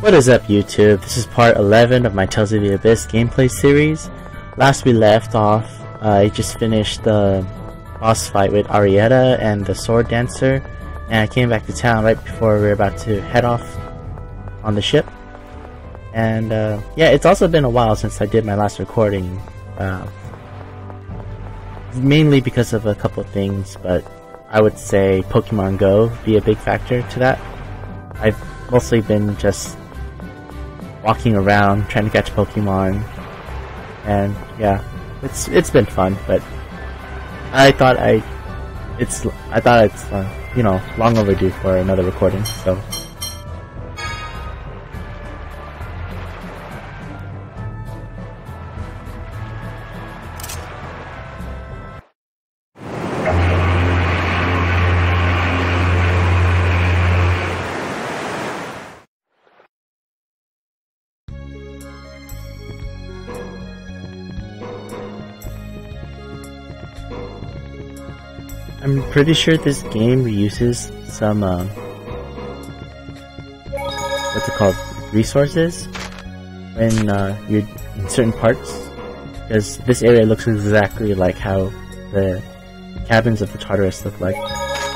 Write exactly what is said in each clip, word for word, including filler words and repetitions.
What is up, YouTube? This is part eleven of my Tales of the Abyss gameplay series. Last we left off, uh, I just finished the boss fight with Arietta and the Sword Dancer, and I came back to town right before we were about to head off on the ship. And uh, yeah, it's also been a while since I did my last recording, uh, mainly because of a couple of things, but I would say Pokemon Go be a big factor to that. I've mostly been just walking around trying to catch Pokemon, and yeah, it's it's been fun. But I thought I it's I thought it's uh, you know, long overdue for another recording. So I'm pretty sure this game reuses some, um, what's it called, resources when uh, you're in certain parts, because this area looks exactly like how the cabins of the Tartarus look like.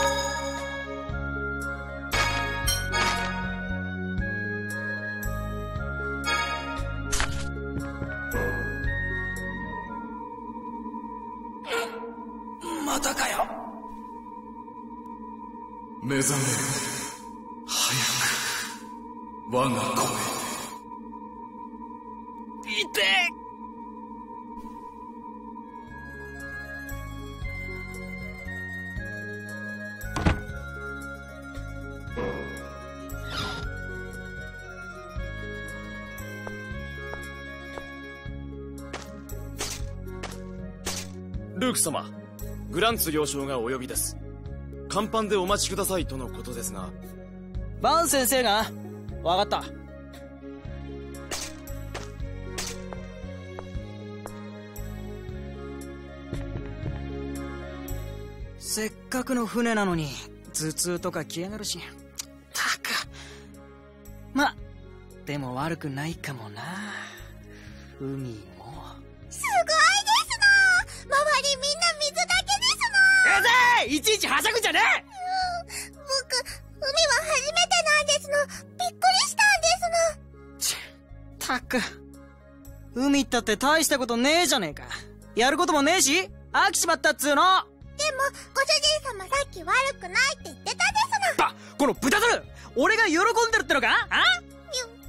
ルーク様、グランツ領将がお呼びです。甲板でお待ちくださいとのことですが。 バン先生が？わかった。せっかくの船なのに頭痛とか来やがるし。たく。ま、でも悪くないかもな。海も。 すごいですの。周りみんな水だけですの。 うぜえ！いちいちはしゃぐんじゃねえ！ 僕、海は初めてなんですの。びっくりしたんですの。 ちったく。海ったって大したことねえじゃねえか。やることもねえし、飽きちまったっつうの。 でも、ご主人様さっき悪くないって言ってたですの。 ば、この豚猿！俺が喜んでるってのか？あ？ ぴゅんぴゅん。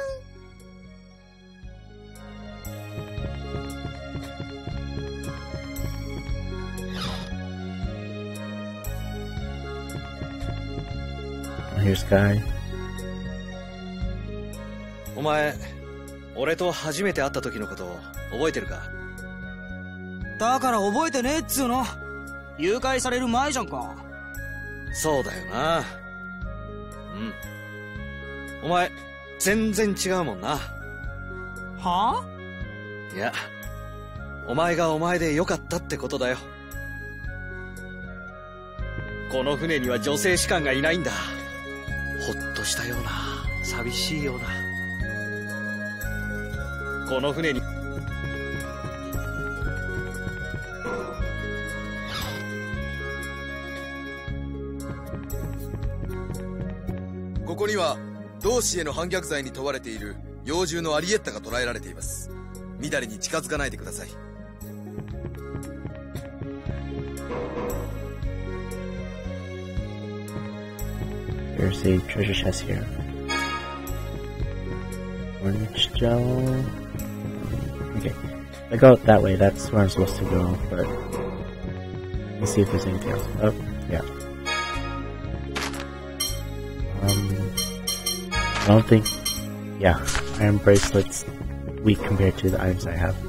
Here's Sky. お前、俺と初めて会った時のこと覚えてるか？ だから覚えてねえっつうの。誘拐される前じゃんか。 そうだよな。うん。お前、全然違うもんな。 はぁ？いや、お前がお前でよかったってことだよ。この船には女性士官がいないんだ。ほっとしたような、寂しいような。この船にここには同志への反逆罪に問われている幼獣のアリエッタが捕らえられています。みだりに近づかないでください。 There's a treasure chest here. Orange gel. Okay, if I go that way, that's where I'm supposed to go, but let's see if there's anything else. Oh, yeah. Um, I don't think, yeah, iron bracelet's weak compared to the items I have.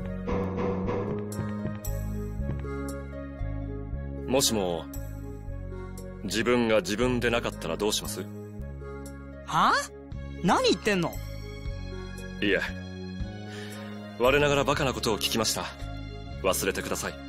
もしも自分が自分でなかったらどうします？ は？何言ってんの？ いえ、我ながらバカなことを聞きました。忘れてください。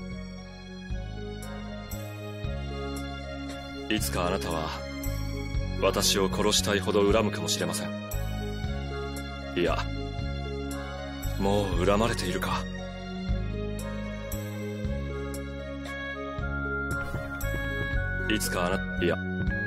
いつかあなたは私を殺したいほど恨むかもしれません。いや、もう恨まれているか。いつかあな、いや。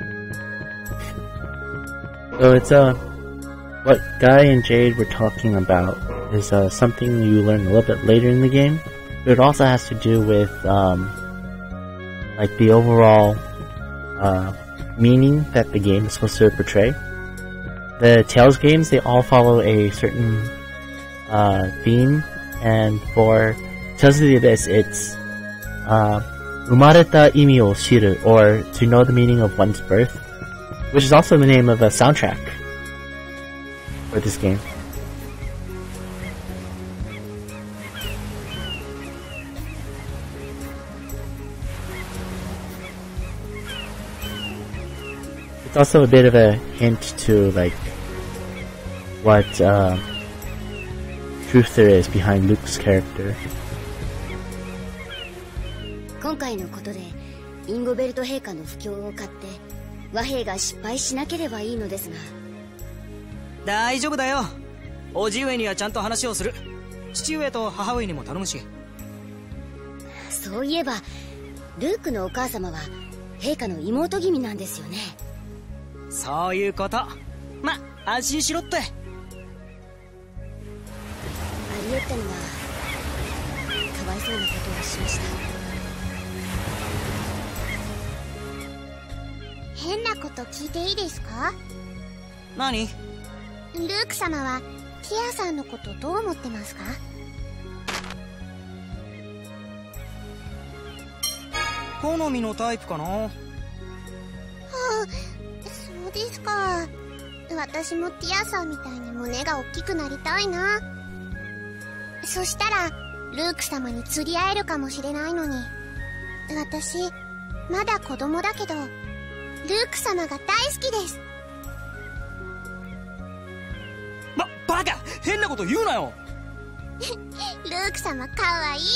So it's uh, what Guy and Jade were talking about is uh, something you learn a little bit later in the game, but it also has to do with um, like the overall uh, meaning that the game is supposed to portray. The Tales games, they all follow a certain uh, theme, and for Tales of the Abyss, it's uh, Umareta imi o shiru, or to know the meaning of one's birth, which is also the name of a soundtrack for this game. It's also a bit of a hint to like what uh, truth there is behind Luke's character. 今回のことでインゴベルト陛下の不興を買って和平が失敗しなければいいのですが。 大丈夫だよ。叔父上にはちゃんと話をする。父上と母上にも頼むし。 そういえばルークのお母様は陛下の妹君なんですよね。 そういうこと。ま、安心しろって。アリエッタにはかわいそうなことをしました。 変なこと聞いていいですか？ 何？ ルーク様はティアさんのことどう思ってますか？ 好みのタイプかな？はあ、 そうですか。私もティアさんみたいに胸が大きくなりたいな。そしたらルーク様に釣り合えるかもしれないのに。私まだ子供だけどルーク様が大好きです。 ば、バカ！変なこと言うなよ。 ルーク様かわいい。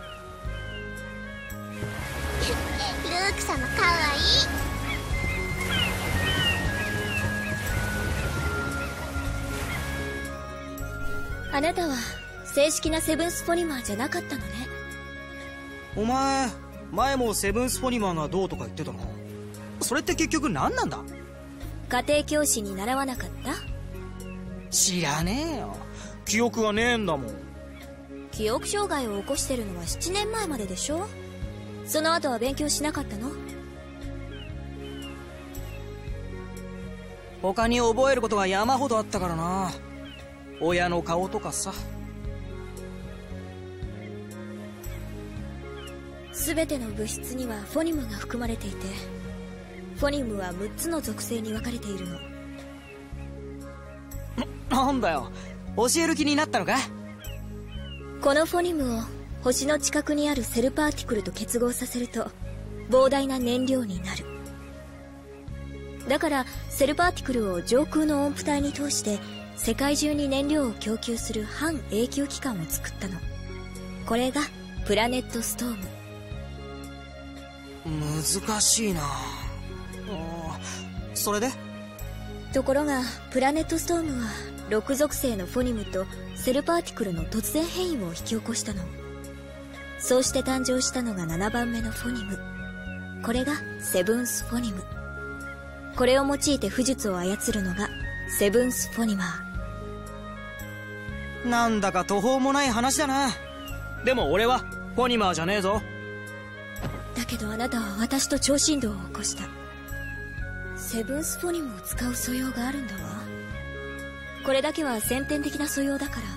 ルーク様かわいい。 あなたは正式なセブンスフォニマーじゃなかったのね。 お前前もセブンスフォニマーがどうとか言ってたな。それって結局何なんだ？ 家庭教師に習わなかった？ 知らねえよ。記憶がねえんだもん。 記憶障害を起こしてるのはななねんまえまででしょ。その後は勉強しなかったの？ 他に覚えることが山ほどあったからな。親の顔とかさ。 全ての物質にはフォニムが含まれていて、フォニムはむっつの属性に分かれているの。 な、なんだよ、教える気になったのか？ このフォニムを星の近くにあるセルパーティクルと結合させると膨大な燃料になる。だからセルパーティクルを上空の音符帯に通して世界中に燃料を供給する半永久機関を作ったの。これがプラネットストーム。 難しいな。それで？ ところがプラネットストームはろく属性のフォニムとセルパーティクルの突然変異を引き起こしたの。そうして誕生したのがななばんめのフォニム。これがセブンスフォニム。これを用いて巫術を操るのがセブンスフォニマー。なんだか途方もない話だな。でも俺はフォニマーじゃねえぞ。 だけどあなたは私と超振動を起こした。セブンスフォニムを使う素養があるんだわ。これだけは先天的な素養だから。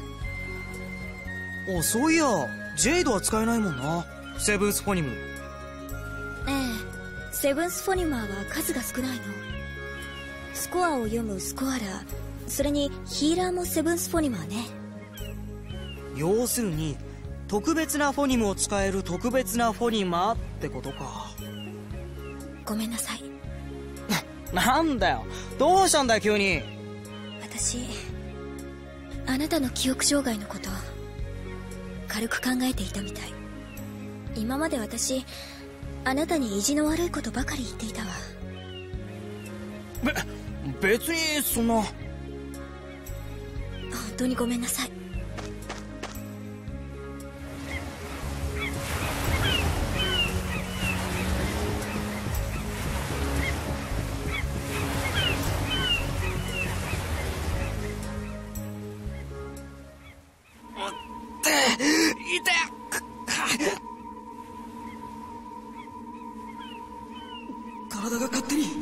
お、そういやジェイドは使えないもんな、セブンスフォニム。 ええ、セブンスフォニマーは数が少ないの。スコアを読むスコアラー、それにヒーラーもセブンスフォニマーね。 要するに特別なフォニムを使える特別なフォニマーってことか。 ごめんなさい。 なんだよ、どうしたんだよ急に。 私あなたの記憶障害のこと軽く考えていたみたい。今まで私あなたに意地の悪いことばかり言っていたわ。 べ別にそんな。 本当にごめんなさい。 体が勝手に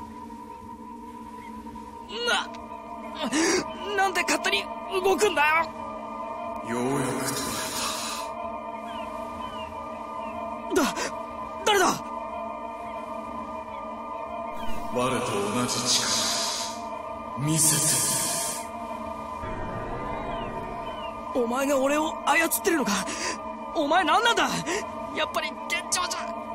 な、なんで勝手に動くんだよ。 ようやく捉えた。だ、誰だ。 我と同じ力見せてみる。お前が俺を操ってるのか。お前何なんだ。やっぱり幻聴じゃ。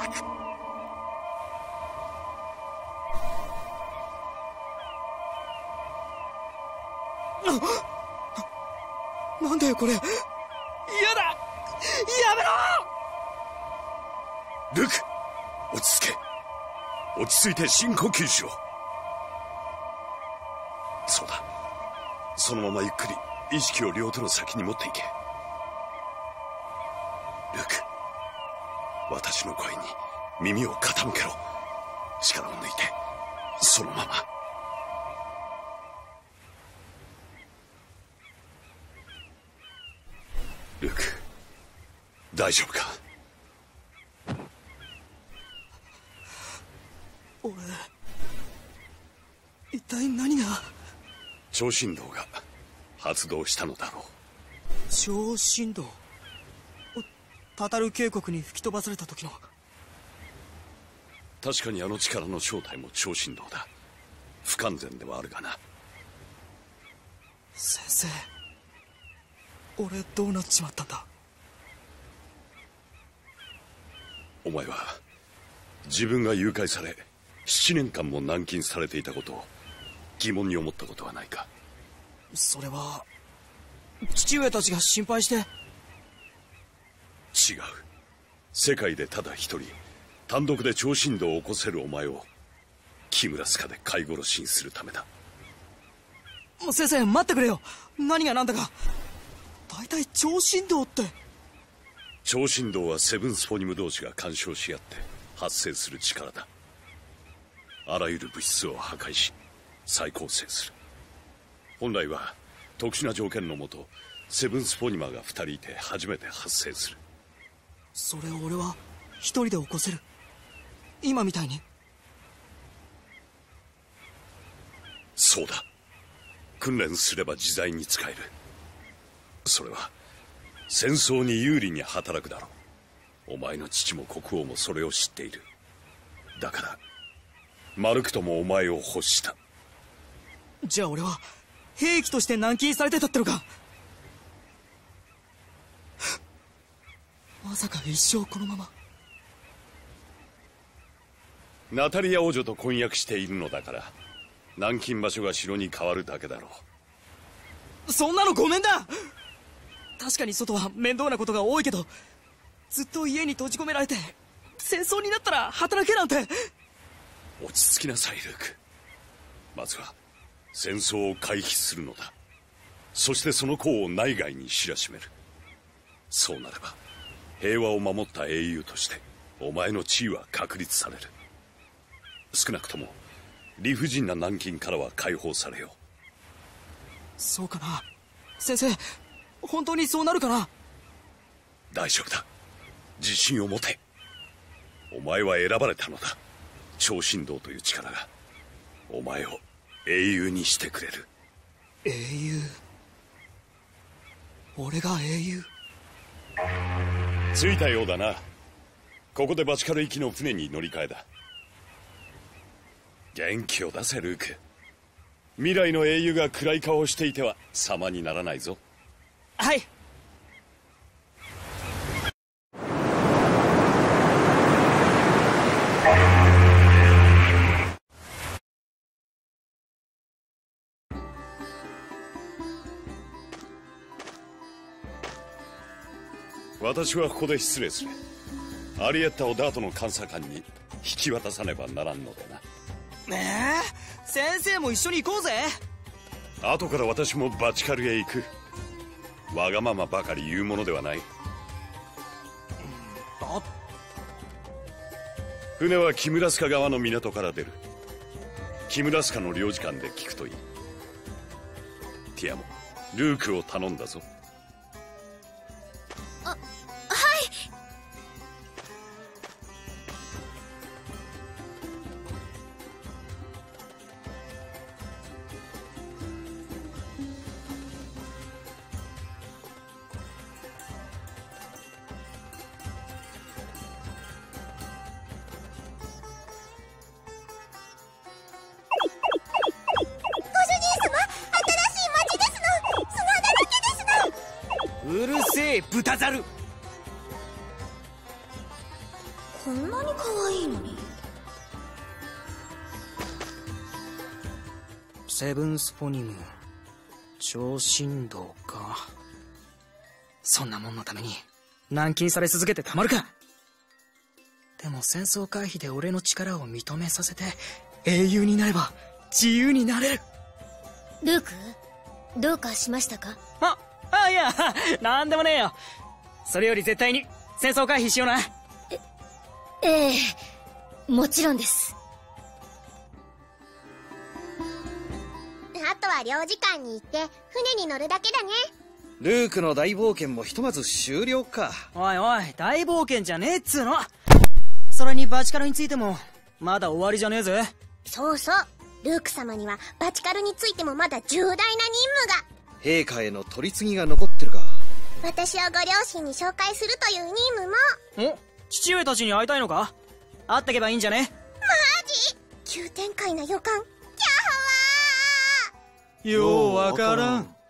な、なんだよこれ。嫌だ、やめろ。 ルク、落ち着け。落ち着いて深呼吸しろ。そうだ、そのままゆっくり意識を両手の先に持っていけ。ルク、私の声に耳を傾けろ。力を抜いてそのまま。ルク、大丈夫か。 俺、一体何が。 超振動が発動したのだろう。 超振動。タタル渓谷に吹き飛ばされた時の。 確かにあの力の正体も超振動だ。不完全ではあるがな。 先生、俺どうなっちまったんだ。 お前は自分が誘拐され七年間も軟禁されていたことを疑問に思ったことはないか。 それは父上たちが心配して。 違う。世界でただ一人単独で超振動を起こせるお前を木村スカで飼い殺しにするためだ。 先生、待ってくれよ。何が何だか。大体超振動って。 超振動はセブンスフォニム同士が干渉し合って発生する力だ。あらゆる物質を破壊し再構成する。本来は特殊な条件のもとセブンスフォニマーがふたりいて初めて発生する。 それを俺は一人で起こせる。今みたいに。 そうだ。訓練すれば自在に使える。それは戦争に有利に働くだろう。お前の父も国王もそれを知っている。だからマルクともお前を欲した。 じゃあ俺は兵器として軟禁されてたってのか。まさか一生このまま。 ナタリア王女と婚約しているのだから軟禁場所が城に変わるだけだろう。そんなのごめんだ。確かに外は面倒なことが多いけど、ずっと家に閉じ込められて戦争になったら働けなんて。 落ち着きなさいルーク。まずは戦争を回避するのだ。そしてその功を内外に知らしめる。そうなれば平和を守った英雄としてお前の地位は確立される。少なくとも理不尽な軟禁からは解放されよう。 そうかな先生。本当にそうなるかな。 大丈夫だ。自信を持て。お前は選ばれたのだ。超振動という力がお前を英雄にしてくれる。 英雄。俺が英雄。 着いたようだな。ここでバチカル行きの船に乗り換えだ。元気を出せルーク。未来の英雄が暗い顔をしていては様にならないぞ。 はい。 私はここで失礼する。アリエッタをダートの監査官に引き渡さねばならんのでな。 ええ、先生も一緒に行こうぜ。 後から私もバチカルへ行く。わがままばかり言うものではない。 だ船はキムラスカ側の港から出る。キムラスカの領事館で聞くといい。ティアもルークを頼んだぞ。 あ、はい。 うるせえ豚ザル。 こんなに可愛いのに。 セブンスフォニム超振動か。そんなもんのために軟禁され続けてたまるか。でも戦争回避で俺の力を認めさせて英雄になれば自由になれる。 ルーク、どうかしましたか？ ああ、いや、なんでもねえよ。それより絶対に戦争回避しような。 え、ええ、もちろんです。 あとは領事館に行って船に乗るだけだね。 ルークの大冒険もひとまず終了か。 おいおい、大冒険じゃねえっつうの。それにバチカルについてもまだ終わりじゃねえぜ。 そうそう、ルーク様にはバチカルについてもまだ重大な任務が。 陛下への取り次ぎが残ってるか。 私をご両親に紹介するという任務も。 お、父上たちに会いたいのか？会ってけばいいんじゃね？ マジ？急展開な予感。キャーようわからん。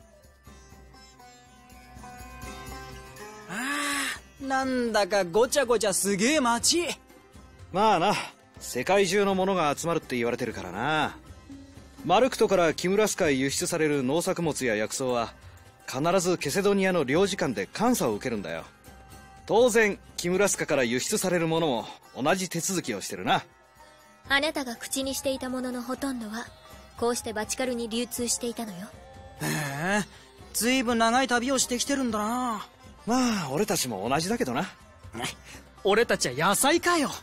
あー、なんだかごちゃごちゃすげえ街。 まあな、世界中のものが集まるって言われてるからな。マルクトからキムラスカへ輸出される農作物や薬草は必ずケセドニアの領事館で監査を受けるんだよ。当然キムラスカから輸出されるものも同じ手続きをしてるな。 あなたが口にしていたもののほとんどはこうしてバチカルに流通していたのよ。 へえ、ずいぶん長い旅をしてきてるんだな。 まあ俺たちも同じだけどな。 俺たちは野菜かよ。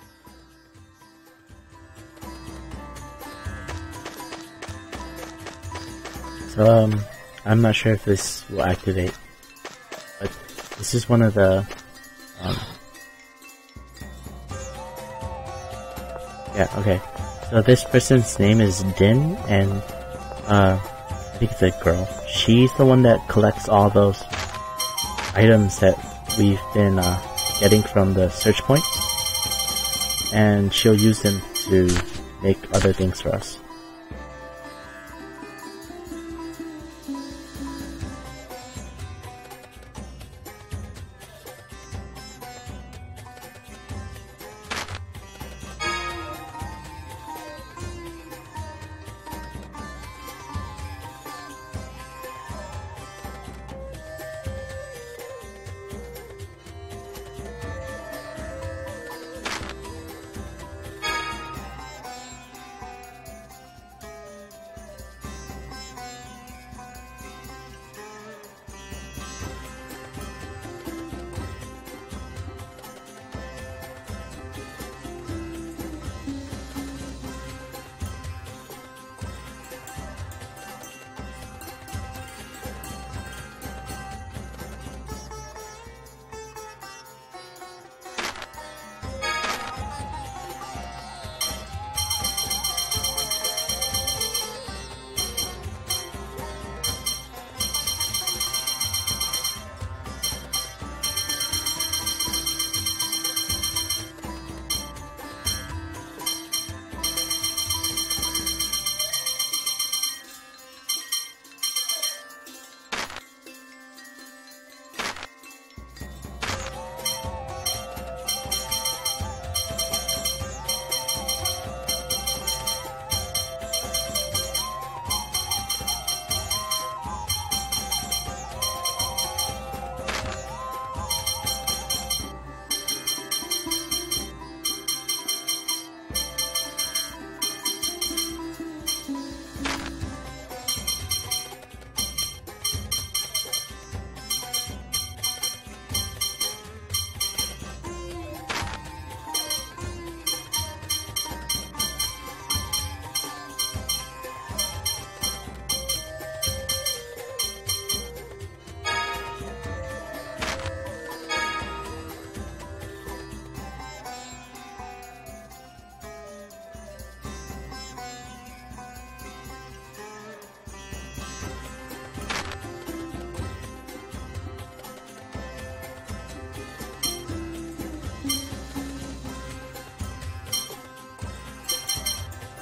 So, um, I'm not sure if this will activate, but this is one of the, um, yeah, okay. So this person's name is Din, and, uh, I think it's a girl. She's the one that collects all those items that we've been, uh, getting from the search point, and she'll use them to make other things for us.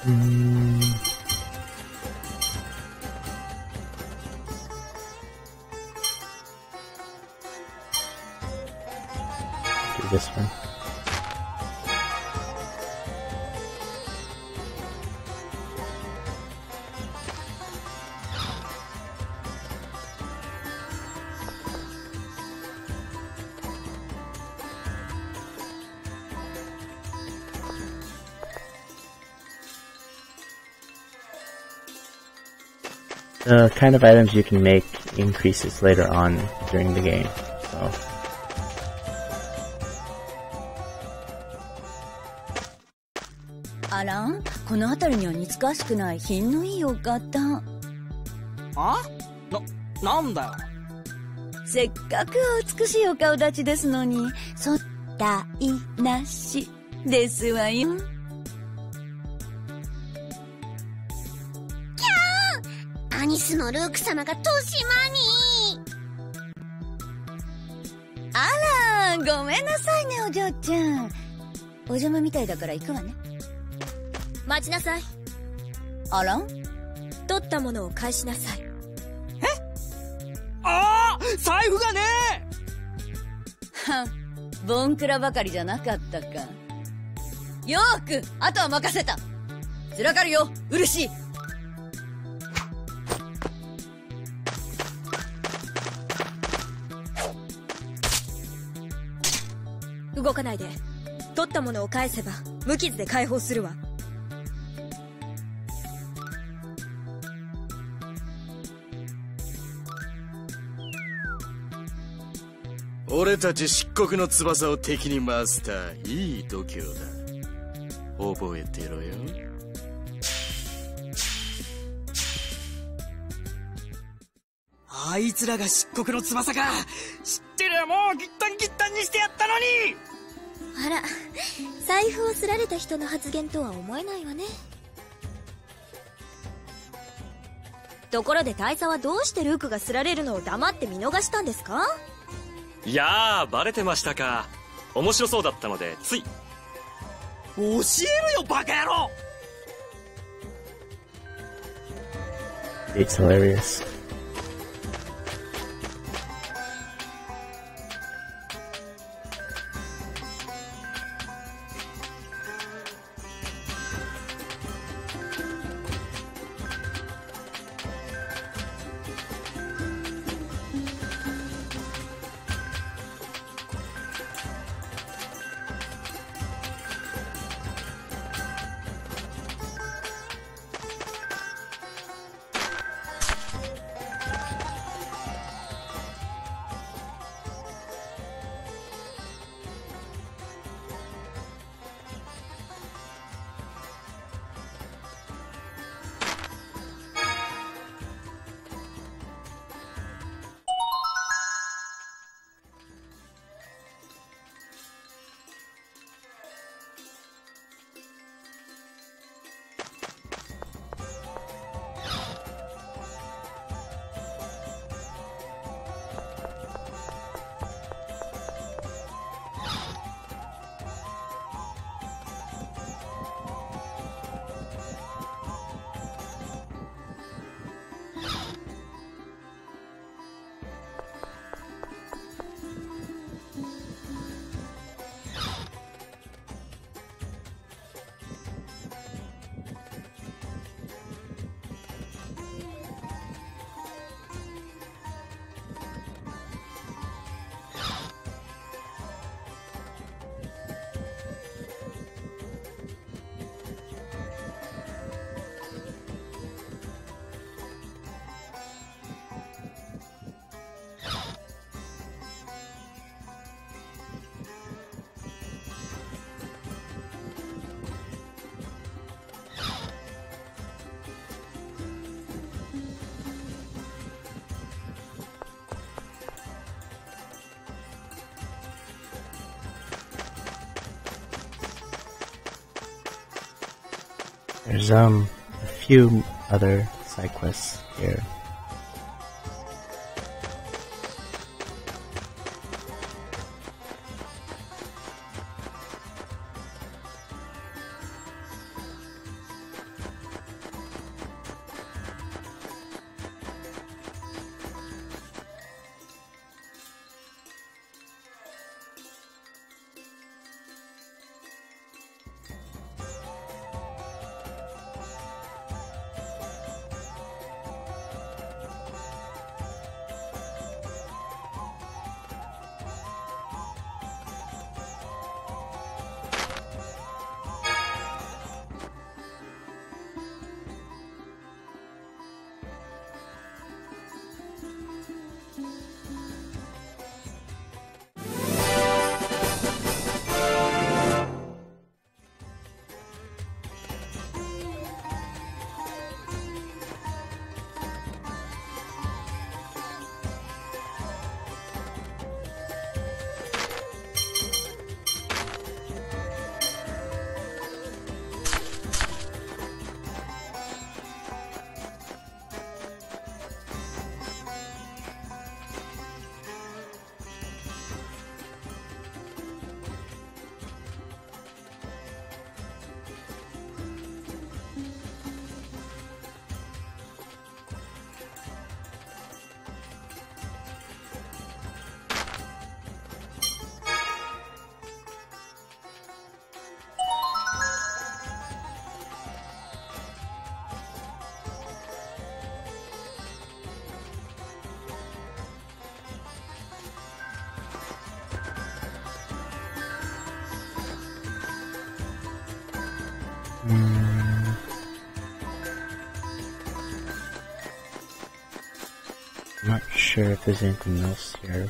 Mm. Do this one. The kind of items you can make increases later on during the game, so. あらん、この辺りには似つかわしくない品のいいお方。 あ？な、なんだよ。 せっかくお美しいお顔立ちですのに、そったいなしですわよ。 アニスのルーク様が豊島に。 あら、ごめんなさいねお嬢ちゃん。お邪魔みたいだから行くわね。 待ちなさい。 あらん？ 取ったものを返しなさい。え？ ああ、財布がねえ。は、ボンクラばかりじゃなかったか。よーく、あとは任せた。ずらかるよ、うるしい。 動かないで。取ったものを返せば無傷で解放するわ。 俺たち漆黒の翼を敵に回したいい度胸だ。覚えてろよ。 あいつらが漆黒の翼か。知ってりゃもうギッタンギッタンにしてやったのに。 あら、財布をすられた人の発言とは思えないわね。ところで大佐はどうしてルークがすられるのを黙って見逃したんですか？ いやー、バレてましたか。面白そうだったのでつい。 教えるよバカ野郎。 It's hilarious. There's um a few other side quests here. Mm. I'm not sure if there's anything else here.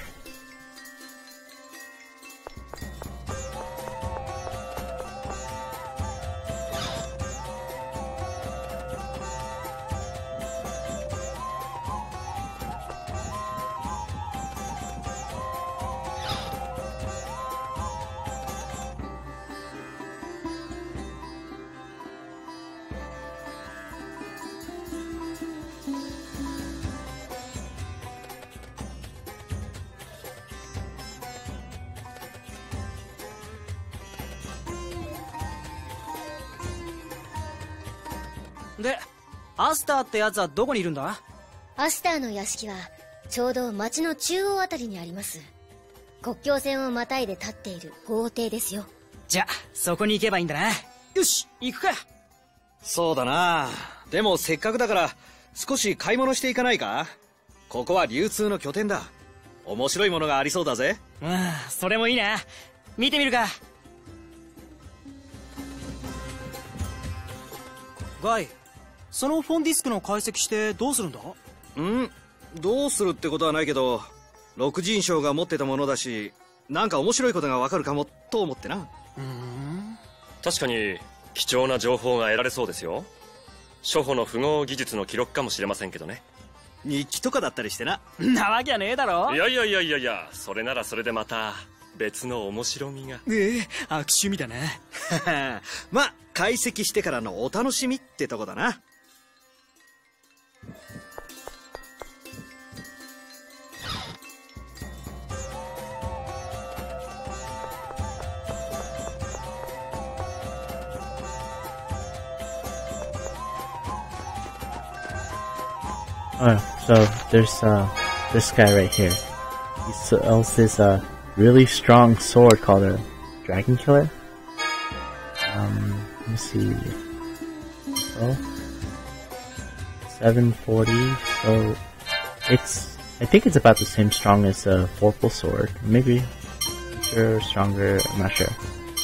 で、アスターってやつはどこにいるんだ？ アスターの屋敷はちょうど町の中央あたりにあります。国境線をまたいで立っている豪邸ですよ。 じゃ、そこに行けばいいんだな。よし、行くか。 そうだな。でもせっかくだから少し買い物していかないか？ここは流通の拠点だ。面白いものがありそうだぜ。 うん、それもいいな。見てみるか。ガイ、そのフォンディスクの解析してどうするんだ？ ん？どうするってことはないけど、六人称が持ってたものだし、なんか面白いことがわかるかもと思ってな。 うーん。 確かに貴重な情報が得られそうですよ。初歩の符号技術の記録かもしれませんけどね。 日記とかだったりしてな。 なわけはねえだろ。 いやいやいやいやいや、それならそれでまた別の面白みが。 ええ、悪趣味だな。 まあ解析してからのお楽しみってとこだな。 Oh, so there's uh this guy right here. He sells this uh really strong sword called a Dragon Killer. Um, let me see. Oh, seven forty. So it's I think it's about the same strong as a Vorpal sword. Maybe weaker or stronger. I'm not sure.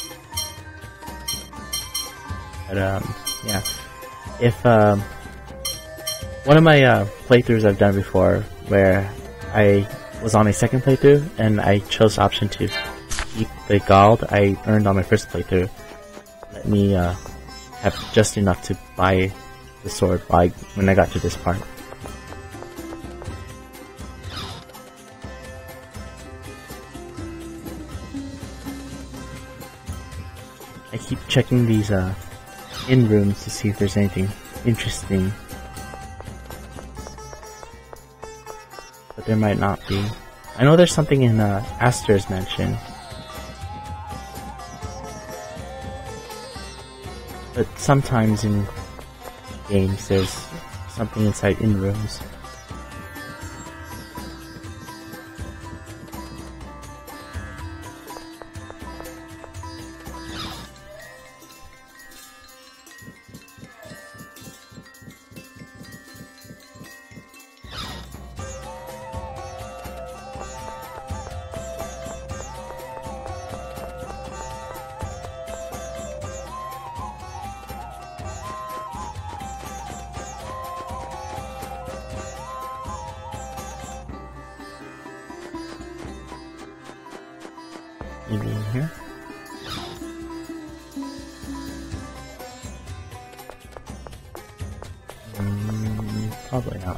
But um, yeah. If um. One of my uh, playthroughs I've done before, where I was on a second playthrough and I chose the option to keep the gold I earned on my first playthrough, let me uh, have just enough to buy the sword by when I got to this part. I keep checking these uh, in rooms to see if there's anything interesting. But there might not be. I know there's something in uh, Aster's mansion. But sometimes in games there's something inside in rooms. Maybe in here? Mm, probably not. .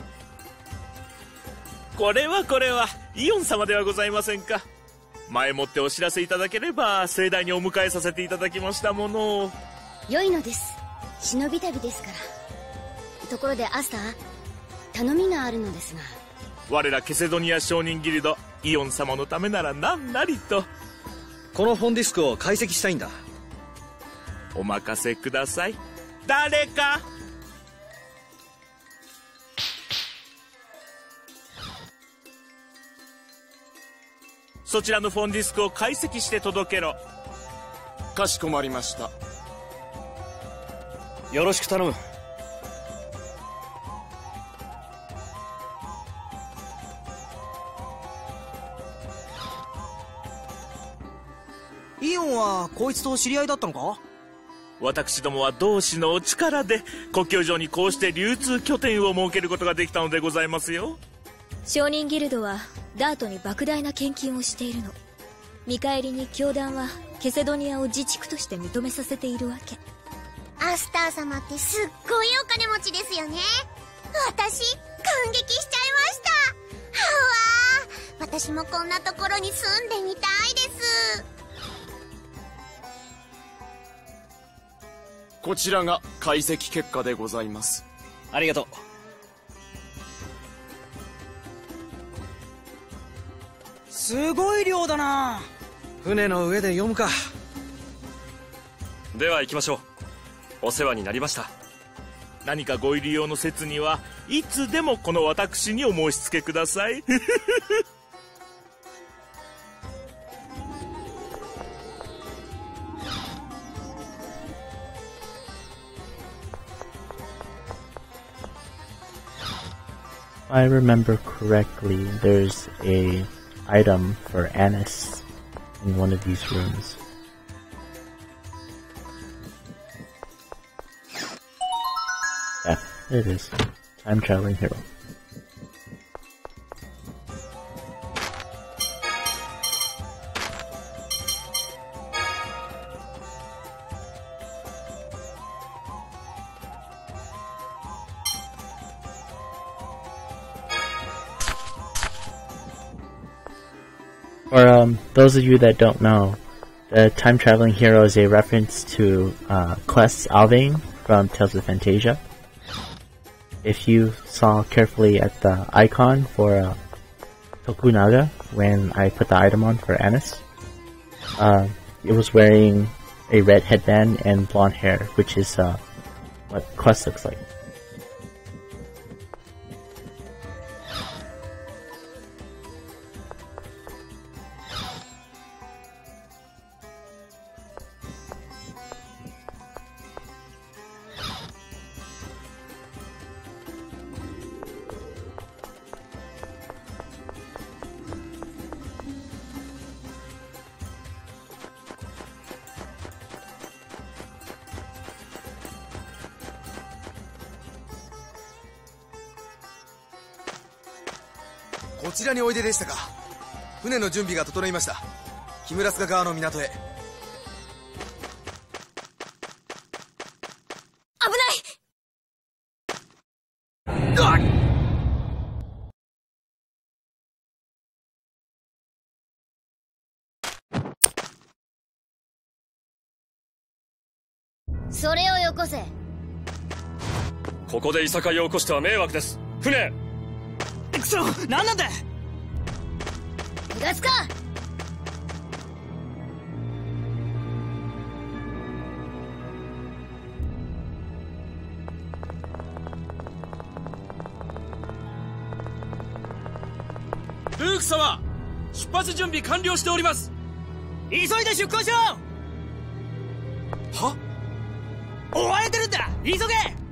これはこれはイオン様ではございませんか。前もってお知らせいただければ盛大にお迎えさせていただきましたものを。 良いのです。忍び旅ですから。ところでアスター、頼みがあるのですが。 我らケセドニア商人ギルドイオン様のためなら何なりと。 このフォンディスクを解析したいんだ。 お任せください。誰か。そちらのフォンディスクを解析して届けろ。 かしこまりました。 よろしく頼む。 イオンはこいつと知り合いだったのか？ 私どもは同志のお力で国境上にこうして流通拠点を設けることができたのでございますよ。 商人ギルドはダートに莫大な献金をしているの。見返りに教団はケセドニアを自治区として認めさせているわけ。 アスター様ってすっごいお金持ちですよね。私感激しちゃいました。はわー、私もこんなところに住んでみたいです。 こちらが解析結果でございます。 ありがとう。 すごい量だな。 船の上で読むか。 では行きましょう。お世話になりました。 何かご入り用の説にはいつでもこの私にお申し付けください。 If I remember correctly, there's a item for Anise in one of these rooms. Yeah, it is. Time traveling hero. For um, those of you that don't know, the Time Traveling Hero is a reference to uh, Quest's Alving from Tales of Fantasia. If you saw carefully at the icon for uh, Tokunaga when I put the item on for Anise, uh, it was wearing a red headband and blonde hair, which is uh, what Quest looks like. こちらにおいででしたか。船の準備が整いました。キムラスカ川の港へ。 危ない。 それをよこせ。 ここでいさかいを起こしては迷惑です。船。 くそ、何なんだ。 気がつか。 ルーク様、出発準備完了しております。 急いで出航しろ。 は？ 追われてるんだ、急げ。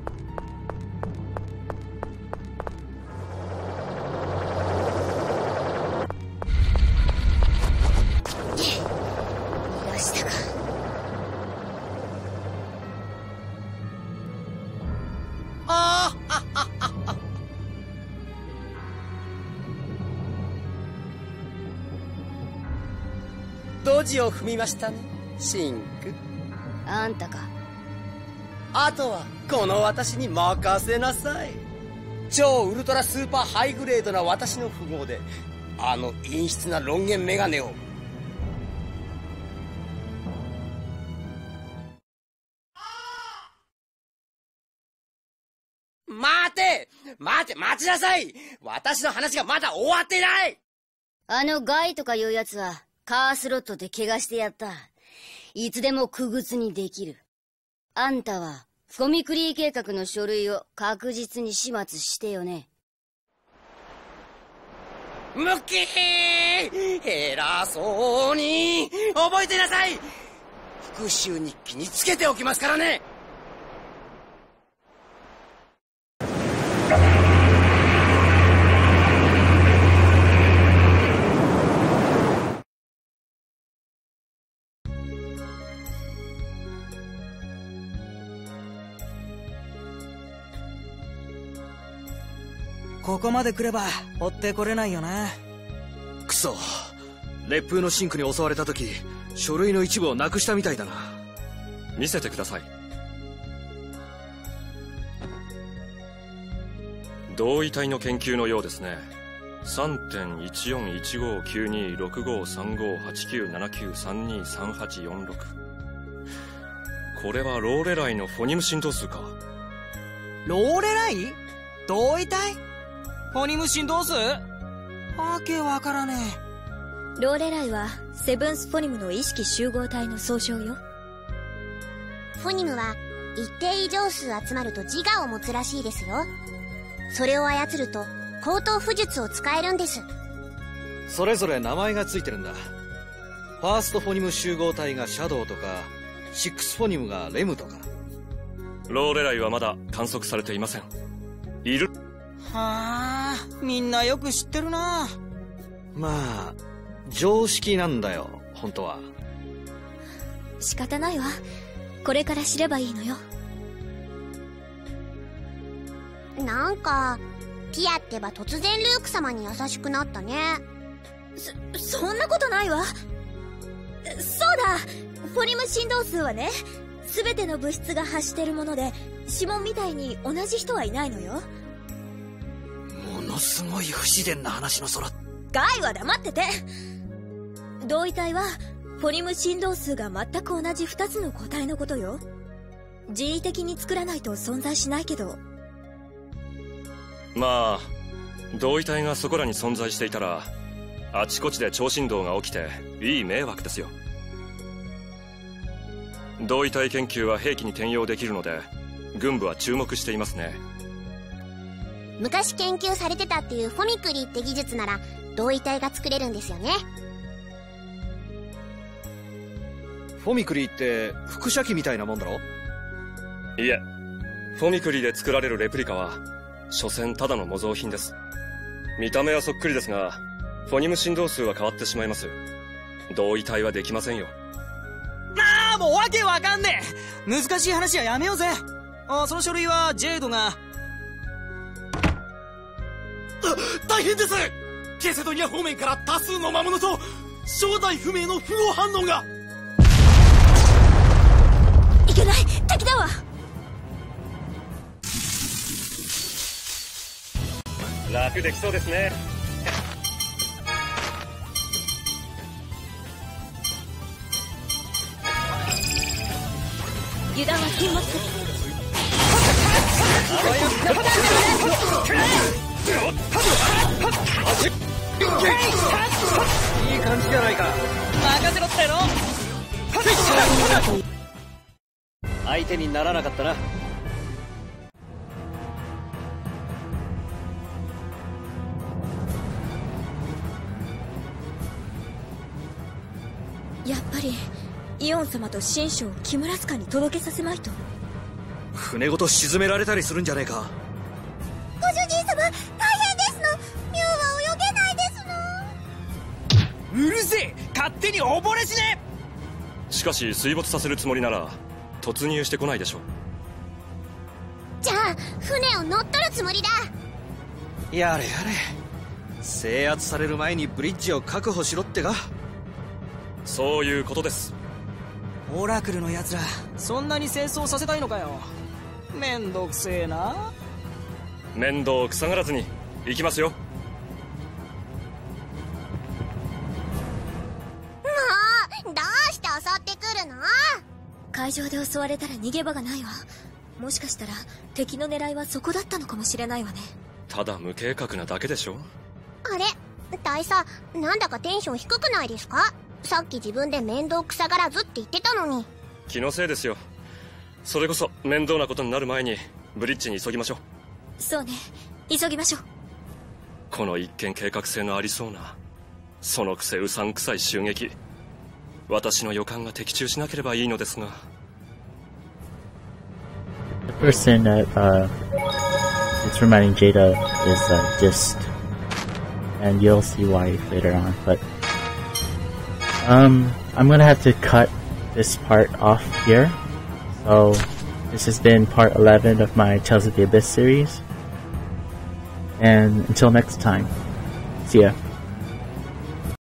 逃がしたか。 ああドジを踏みましたね、シンク。 あんたか。 あとはこの私に任せなさい。超ウルトラスーパーハイグレードな私の符号であの陰湿なロンゲンメガネを。待て待て、待ちなさい。私の話がまだ終わってない。 あのガイとかいうやつはカースロットで怪我してやった。いつでも苦靴にできる。あんたはフォミクリー計画の書類を確実に始末してよね。 ムッキー、偉そうに覚えてなさい。復讐日記につけておきますからね。 ここまで来れば追ってこれないよな。 くそ、烈風のシンクに襲われた時書類の一部をなくしたみたいだな。 見せてください。同位体の研究のようですね。 さんてんいちよんいちごきゅうにろくごさんごはちきゅうななきゅうさんにさんはちよんろく。これはローレライのフォニム振動数か。 ローレライ同位体フォニム振動数わけわからねえ。ローレライはセブンスフォニムの意識集合体の総称よ。 フォニムは一定以上数集まると自我を持つらしいですよ。それを操ると高等符術を使えるんです。 それぞれ名前がついてるんだ。ファーストフォニム集合体がシャドウとか、シックスフォニムがレムとか。 ローレライはまだ観測されていません。いる。 はあ、みんなよく知ってるな。 まあ常識なんだよ本当は。 仕方ないわ。これから知ればいいのよ。 なんかティアってば突然ルーク様に優しくなったね。 そ、そんなことないわ。そうだ、フォニム振動数はね、全ての物質が発してるもので、指紋みたいに同じ人はいないのよ。 ものすごい不自然な話の空。 ガイは黙ってて。同位体はフォニム振動数が全く同じふたつの個体のことよ。人為的に作らないと存在しないけど。 まあ同位体がそこらに存在していたらあちこちで超振動が起きていい迷惑ですよ。同位体研究は兵器に転用できるので軍部は注目していますね。 昔研究されてたっていうフォミクリって技術なら同位体が作れるんですよね。 フォミクリって輻射器みたいなもんだろ。 いえ、フォミクリで作られるレプリカは所詮ただの模造品です。見た目はそっくりですがフォニム振動数は変わってしまいます。同位体はできませんよ。 ああ、もうわけわかんねえ。難しい話はやめようぜ。あ、その書類はジェイドが。 大変です。ケセドニア方面から多数の魔物と正体不明の符号反応が。 いけない、敵だわ。 楽できそうですね。 油断は禁物。 いい感じじゃないか。 任せろっての。 相手にならなかったな。 やっぱりイオン様と神将をキムラスカに届けさせまいと。 船ごと沈められたりするんじゃねえか。 ご主人様大変ですの。ミュウは泳げないですの。 うるせえ、勝手に溺れしね。 しかし水没させるつもりなら突入してこないでしょう。 じゃあ船を乗っ取るつもりだ。 やれやれ、制圧される前にブリッジを確保しろってか。 そういうことです。 オラクルのやつらそんなに戦争させたいのかよ。めんどくせえな。 面倒くさがらずに行きますよ。 もうどうして襲ってくるの。 海上で襲われたら逃げ場がないわ。もしかしたら敵の狙いはそこだったのかもしれないわね。 ただ無計画なだけでしょ。 あれ大佐、なんだかテンション低くないですか？さっき自分で面倒くさがらずって言ってたのに。 気のせいですよ。それこそ面倒なことになる前にブリッジに急ぎましょう。 そうね、急ぎましょう。 この一見計画性のありそうな、そのくせうさんくさい襲撃、私の予感が的中しなければいいのですが。 The person that uh, is reminding Jada is uh, Gist, and you'll see why later on. But um, I'm gonna have to cut this part off here. So this has been part eleven of my Tales of the Abyss series, and until next time, see ya.